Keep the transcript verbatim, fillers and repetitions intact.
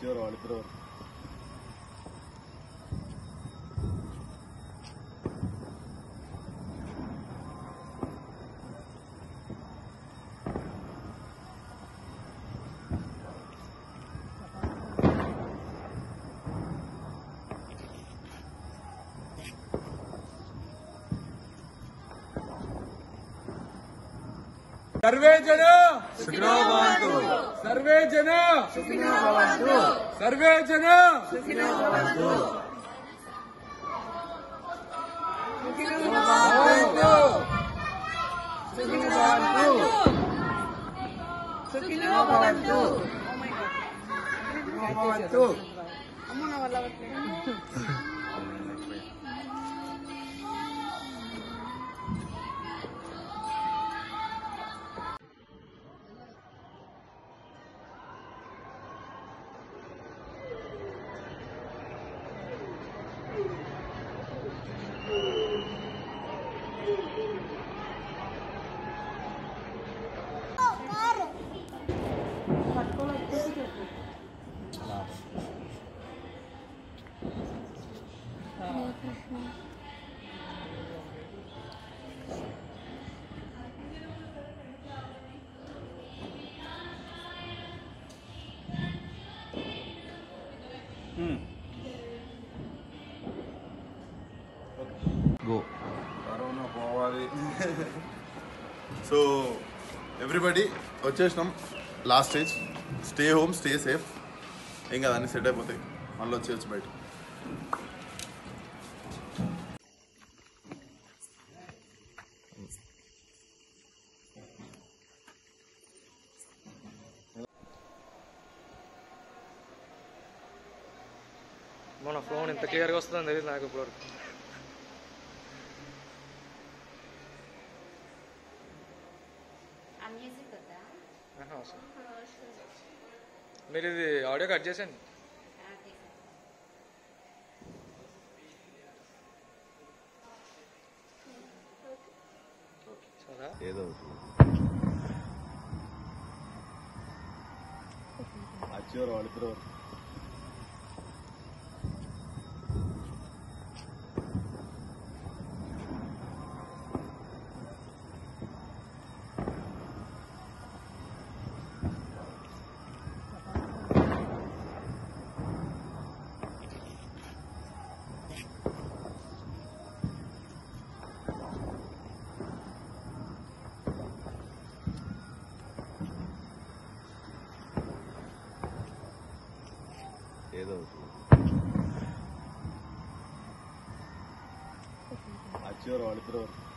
Sure, all through. सर्वे जन सुखिनो भवन्तु सर्वे जन सुखिनो भवन्तु सर्वे जन सुखिनो भवन्तु सुखिनो भवन्तु सुखिनो भवन्तु सुखिनो भवन्तु भवन्तु అమ్మ నా వల్ల అవ్వట్లేదు. Go. Corona povali. So everybody వచ్చేసినాం last stage. Stay home, stay safe. ఏం కదా అన్ని సెట్ అయిపోతాయి. మళ్ళీ వచ్చేయచ్చు బయట. మన ఫోన్ ఎంత క్లియర్గా వస్తుందని తెలియదు నాకు ఇప్పుడు. మీరు ఇది ఆడియో కట్ చేసండి. ఏదో అచ్చోరు వాళ్ళిద్దరు ఏదో అచ్చోరు వాళ్ళిద్దరు